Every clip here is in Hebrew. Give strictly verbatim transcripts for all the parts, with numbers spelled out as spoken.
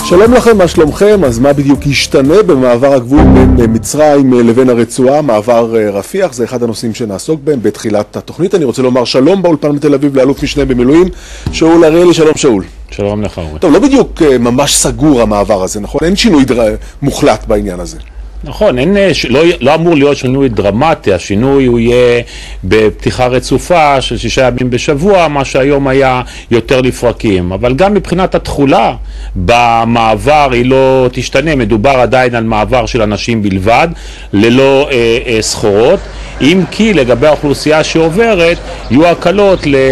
שלום לכם, מה שלומכם? אז מה בדיוק ישתנה במעבר הגבול בין מצרים לבין הרצועה? מעבר רפיח, זה אחד הנושאים שנעסוק בהם בתחילת התוכנית. אני רוצה לומר שלום באולפן בתל אביב לאלוף משנה במילואים, שאול אריאלי. שלום שאול. שלום לך. טוב, לא בדיוק ממש סגור המעבר הזה, נכון? אין שינוי דר... מוחלט בעניין הזה. נכון, אין, לא, לא אמור להיות שינוי דרמטי, השינוי הוא יהיה בפתיחה רצופה של שישה ימים בשבוע, מה שהיום היה יותר לפרקים, אבל גם מבחינת התחולה במעבר היא לא תשתנה, מדובר עדיין על מעבר של אנשים בלבד, ללא אה, אה, סחורות, אם כי לגבי האוכלוסייה שעוברת יהיו הקלות ל...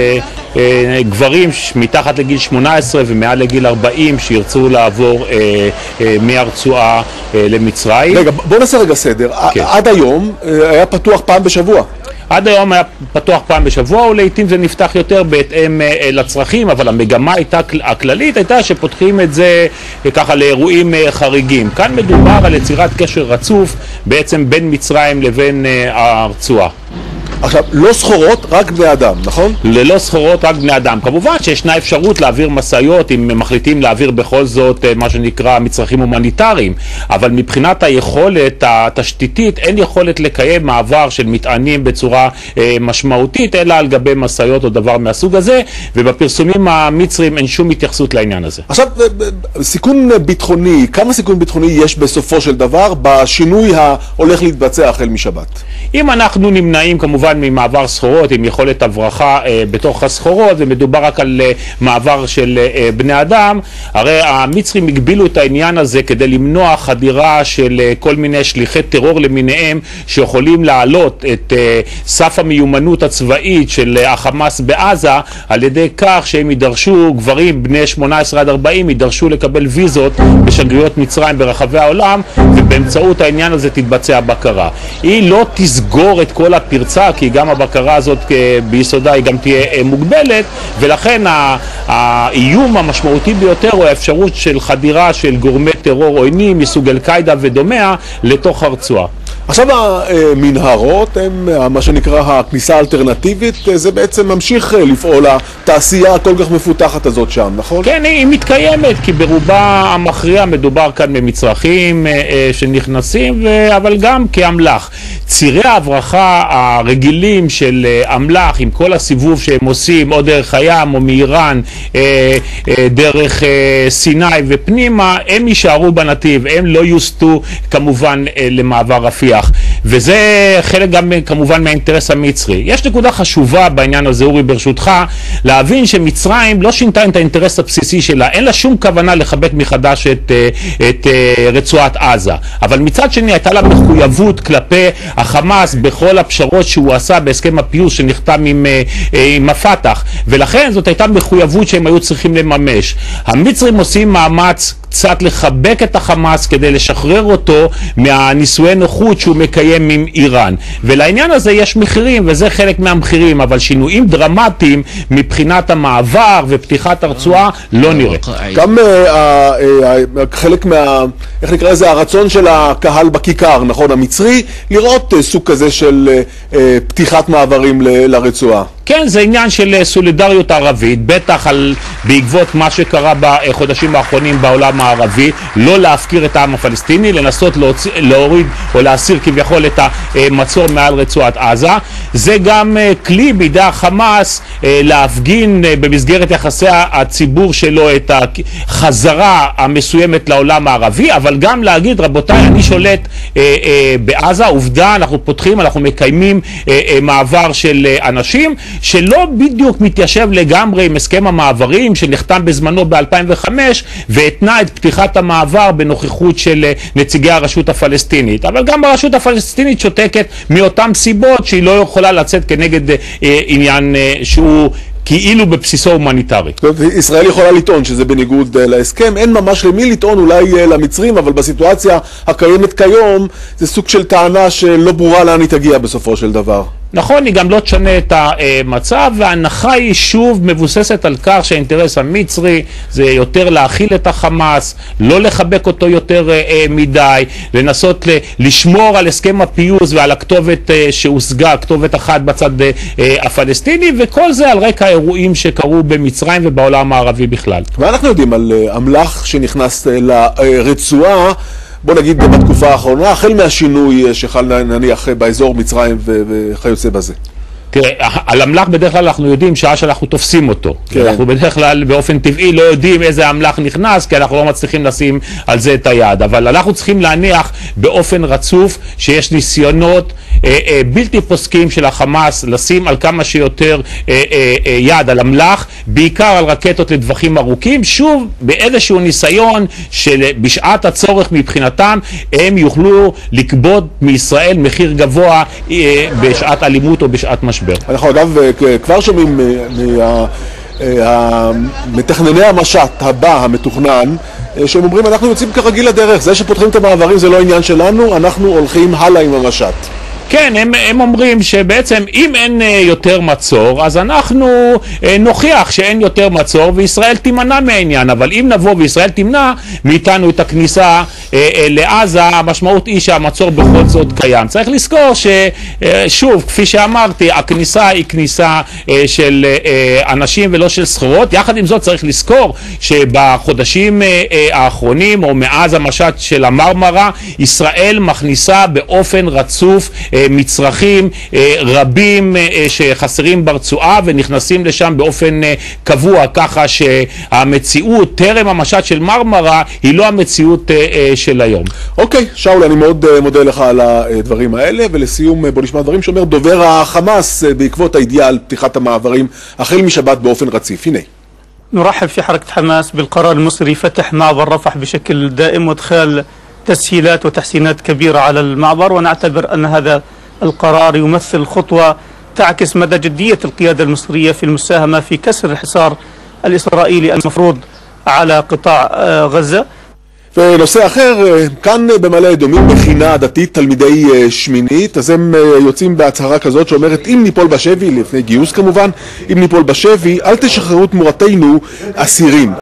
גברים מתחת לגיל שמונה עשרה ומעל לגיל ארבעים שירצו לעבור אה, אה, מהרצועה אה, למצרים. רגע, בוא נעשה רגע סדר. כן. עד היום היה פתוח פעם בשבוע. עד היום היה פתוח פעם בשבוע, ולעיתים זה נפתח יותר בהתאם אה, לצרכים, אבל המגמה הייתה, הכללית הייתה שפותחים את זה אה, ככה לאירועים אה, חריגים. כאן מדובר על יצירת קשר רצוף בעצם בין מצרים לבין אה, הרצועה. עכשיו, לא סחורות, רק בני אדם, נכון? ללא סחורות, רק בני אדם. כמובן שישנה אפשרות להעביר מסעיות אם מחליטים להעביר בכל זאת מה שנקרא מצרכים הומניטריים, אבל מבחינת היכולת התשתיתית אין יכולת לקיים מעבר של מטענים בצורה אה, משמעותית, אלא על גבי מסעיות או דבר מהסוג הזה, ובפרסומים המצרים אין שום התייחסות לעניין הזה. עכשיו, סיכון ביטחוני, כמה סיכון ביטחוני יש בסופו של דבר בשינוי ההולך להתבצע החל משבת? אם אנחנו נמנעים כמובן ממעבר סחורות עם יכולת הברחה אה, בתוך הסחורות, ומדובר רק על אה, מעבר של אה, בני אדם, הרי המצרים הגבילו את העניין הזה כדי למנוע חדירה של אה, כל מיני שליחי טרור למיניהם שיכולים להעלות את אה, סף המיומנות הצבאית של אה, החמאס בעזה, על ידי כך שהם יידרשו, גברים בני שמונה עשרה עד ארבעים יידרשו לקבל ויזות בשגרירויות מצרים ברחבי העולם, ובאמצעות העניין הזה תתבצע בקרה. היא לא תסגור את כל הפרצה, כי גם הבקרה הזאת ביסודה היא גם תהיה מוגבלת, ולכן האיום המשמעותי ביותר הוא האפשרות של חדירה של גורמי טרור עוינים מסוג אל-קאעידה ודומיה לתוך הרצועה. עכשיו המנהרות, הם מה שנקרא הכניסה האלטרנטיבית, זה בעצם ממשיך לפעול התעשייה הכל כך מפותחת הזאת שם, נכון? כן, היא מתקיימת, כי ברובה המכריע מדובר כאן במצרכים שנכנסים, אבל גם כאמל"ח. צירי ההברחה הרגילים של אמל"ח, עם כל הסיבוב שהם עושים, או דרך הים או מאיראן, דרך סיני ופנימה, הם יישארו בנתיב, הם לא יוסטו כמובן למעבר רפיח. וזה חלק גם כמובן מהאינטרס המצרי. יש נקודה חשובה בעניין הזה, אורי, ברשותך, להבין שמצרים לא שינתה את האינטרס הבסיסי שלה, אין לה שום כוונה לחבק מחדש את, את רצועת עזה, אבל מצד שני הייתה לה מחויבות כלפי החמאס בכל הפשרות שהוא עשה בהסכם הפיוס שנחתם עם, עם הפתח, ולכן זאת הייתה מחויבות שהם היו צריכים לממש. המצרים עושים מאמץ קצת לחבק את החמאס כדי לשחרר אותו מהנישואי נוחות שהוא מקיים עם איראן, ולעניין הזה יש מחירים, וזה חלק מהמחירים, אבל שינויים דרמטיים מבחינת המעבר ופתיחת הרצועה לא נראה. גם חלק מה, איך נקרא לזה, הרצון של הקהל בכיכר, נכון, המצרי, לראות סוג כזה של פתיחת מעברים לרצועה. כן, זה עניין של סולידריות ערבית, בטח על, בעקבות מה שקרה בחודשים האחרונים בעולם הערבי, לא להפקיר את העם הפלסטיני, לנסות להוציא, להוריד או להסיר כביכול את המצור מעל רצועת עזה. זה גם כלי בידי החמאס להפגין במסגרת יחסי הציבור שלו את החזרה המסוימת לעולם הערבי, אבל גם להגיד, רבותיי, אני שולט בעזה, עובדה, אנחנו פותחים, אנחנו מקיימים מעבר של אנשים, שלא בדיוק מתיישב לגמרי עם הסכם המעברים שנחתם בזמנו ב-אלפיים וחמש והתנה את פתיחת המעבר בנוכחות של נציגי הרשות הפלסטינית. אבל גם הרשות הפלסטינית שותקת מאותן סיבות שהיא לא יכולה לצאת כנגד אה, עניין אה, שהוא כאילו בבסיסו הומניטרי. ישראל יכולה לטעון שזה בניגוד להסכם, אין ממש למי לטעון, אולי למצרים, אבל בסיטואציה הקיימת כיום זה סוג של טענה שלא ברורה לאן היא תגיע בסופו של דבר. נכון, היא גם לא תשנה את המצב, וההנחה היא שוב מבוססת על כך שהאינטרס המצרי זה יותר להכיל את החמאס, לא לחבק אותו יותר מדי, לנסות לשמור על הסכם הפיוס ועל הכתובת שהושגה, כתובת אחת בצד הפלסטיני, וכל זה על רקע האירועים שקרו במצרים ובעולם הערבי בכלל. ואנחנו יודעים על אמל"ח שנכנס לרצועה, בוא נגיד בתקופה האחרונה, החל מהשינוי שחל נניח באזור מצרים וכיוצא בזה. תראה, על אמל"ח בדרך כלל אנחנו יודעים שעה שאנחנו תופסים אותו. כן. אנחנו בדרך כלל באופן טבעי לא יודעים איזה אמל"ח נכנס, כי אנחנו לא מצליחים לשים על זה את היד. אבל אנחנו צריכים להניח באופן רצוף שיש ניסיונות אה, אה, בלתי פוסקים של החמאס לשים על כמה שיותר אה, אה, אה, יד על אמל"ח, בעיקר על רקטות לטווחים ארוכים, שוב באיזשהו ניסיון שבשעת הצורך מבחינתם הם יוכלו לקבוד מישראל מחיר גבוה אה, בשעת אלימות או בשעת משבר. אנחנו אגב כבר שומעים מתכנני המשט הבא המתוכנן שהם אומרים אנחנו יוצאים כרגיל לדרך, זה שפותחים את המעברים זה לא עניין שלנו, אנחנו הולכים הלאה עם המשט. כן, הם, הם אומרים שבעצם אם אין יותר מצור, אז אנחנו נוכיח שאין יותר מצור וישראל תימנע מהעניין, אבל אם נבוא וישראל תמנע מאיתנו את הכניסה לעזה, המשמעות היא שהמצור בכל זאת קיים. צריך לזכור ששוב, כפי שאמרתי, הכניסה היא כניסה של אנשים ולא של סחורות. יחד עם זאת צריך לזכור שבחודשים האחרונים, או מאז המשט של המרמרה, ישראל מכניסה באופן רצוף מצרכים רבים שחסרים ברצועה ונכנסים לשם באופן קבוע, ככה שהמציאות טרם המשט של מרמרה היא לא המציאות של היום. אוקיי, שאול, אני מאוד מודה לך על הדברים האלה, ולסיום בוא נשמע דברים שאומר דובר החמאס בעקבות הידיעה על פתיחת המעברים החל משבת באופן רציף. הנה. نرحب في حركة حماس بالقرار المصري فتح معبر رفح بشكل دائم وادخال تسهيلات وتحسينات كبيرة على المعبر، ونعتبر أن هذا القرار يمثل خطوة تعكس مدى جدية القيادة المصرية في المساهمة في كسر الحصار الإسرائيلي المفروض على قطاع غزة. ונושא אחר, כאן במעלה אדומים מכינה דתית תלמידי שמינית, אז הם יוצאים בהצהרה כזאת שאומרת אם ניפול בשבי, לפני גיוס כמובן, אם ניפול בשבי אל תשחררו תמורתנו אסירים.